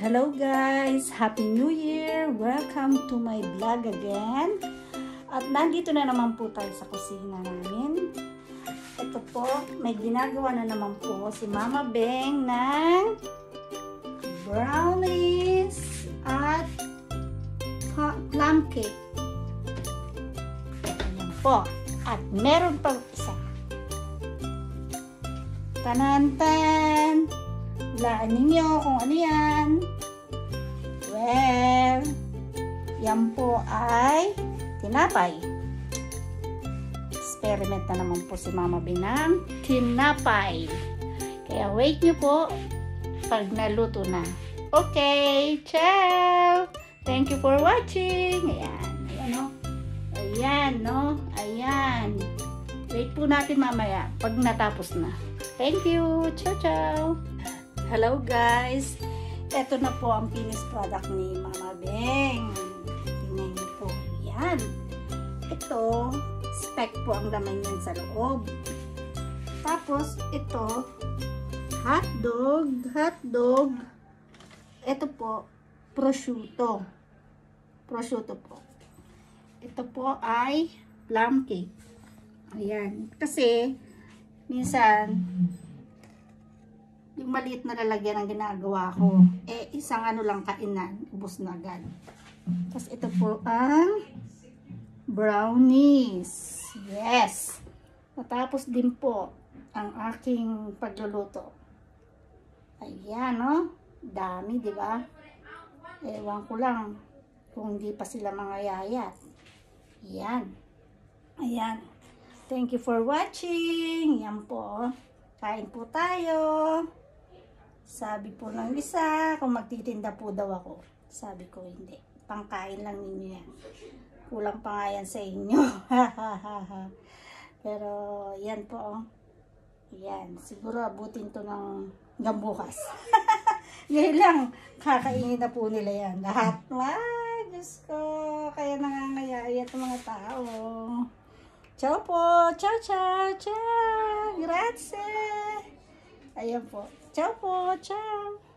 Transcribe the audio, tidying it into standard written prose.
Hello guys! Happy New Year! Welcome to my vlog again. At nandito na naman po tayo sa kusina namin. Ito po, may ginagawa na naman po si Mama Beng ng brownies at plum cake. Ayan po. At meron pang isa. Tanantan! Hulaan ninyo kung ano yan. Well, yan po ay tinapay. Experiment na naman po si Mama Binang tinapay. Kaya wait nyo po pag naluto na. Okay, ciao! Thank you for watching. Ayan, ayan o. Ayan, no? Ayan. Wait po natin mamaya pag natapos na. Thank you. Ciao, ciao. Hello guys. Ito na po ang finished product ni Mama Beng. Tingnan niyo po. Yan. Ito, speck po ang laman yan sa loob. Tapos, ito, hotdog. Ito po, prosciutto. Prosciutto po. Ito po ay plum cake. Ayan. Kasi, minsan, yung maliit na lalagyan ang ginagawa ko, isang ano lang kainan, ubos na agad. Tapos ito po ang brownies. Yes! Natapos din po ang aking pagluluto. Ayan, no? Dami, di ba? Ewan ko lang kung hindi pa sila mga yayat. Ayan. Ayan. Thank you for watching. Yan po. Kain po tayo. Sabi po ng isa, kung magtitinda po daw ako. Sabi ko, hindi. Pangkain lang ninyo yan. Kulang pa nga yan sa inyo. Pero, yan po. Yan. Siguro abutin to ng bukas. Ngayon lang, kakainin na po nila yan. Lahat. Wow, Diyos ko. Kaya nangangayayat ang mga tao. Ciao po. Ciao, ciao, ciao. Grazie. Ayan po. Ciao po. Ciao.